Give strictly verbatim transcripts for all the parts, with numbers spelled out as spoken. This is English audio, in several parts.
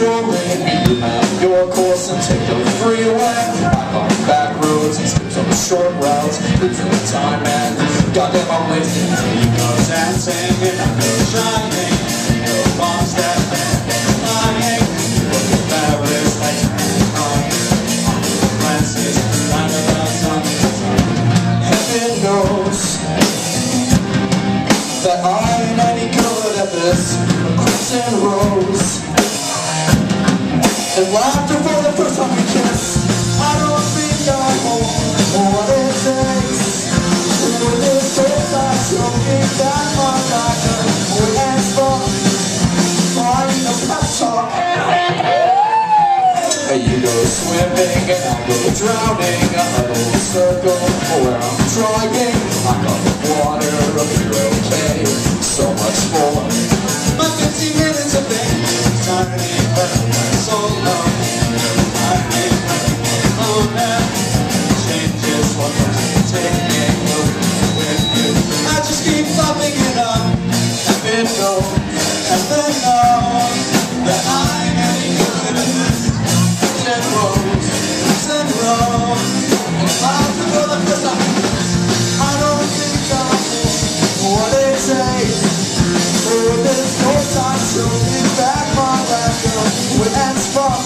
strolling. You have your course and take the freeway. Back on back roads and skips on the short routes. Losing the time and goddamn I'm wasting. You go dancing and I go shining. No bombs that flying. You look at Paris like Francis. Round about something. Heaven knows that I'm any good at this. Crimson rose and laughter for the first time we kiss. I don't think I hold what it takes. With this face I'm choking back my back. We ask for flying a pep talk. You go swimming and I'll go drowning. A little circle where I'm driving. I got the water, I'll be okay. So much more. My fifteen minutes of pain is turning back so low. I can't alone now. Changes what I'm taking with you. I just keep popping it up. Heaven knows, heaven knows that I'm any good at this. And rose, and rose, and clouds for the first time. I don't think I know what they say. For this course I'm choking back my laughter with ends from.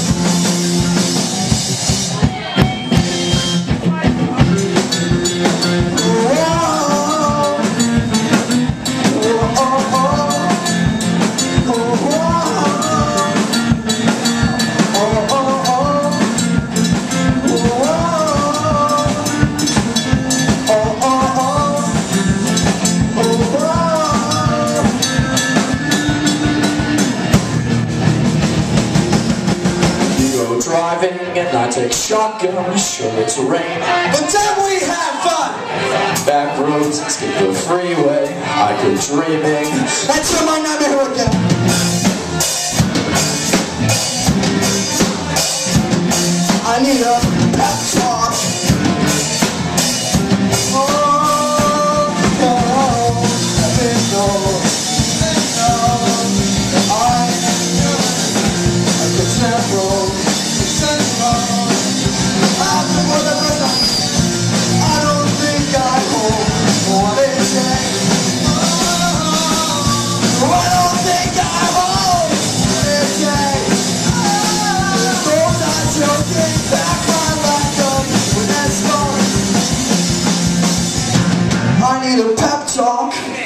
Driving and I take shotgun, sure it's rain, but then we have fun. Back roads, skip the freeway, I go dreaming, until my neighborhood again. I need a pep talk. Oh, oh, heaven knows, heaven knows that I am good. I could never. I don't think I hold what it takes. I don't think I hold what it takes. Those are choking back my back up with that scar. I need a pep talk.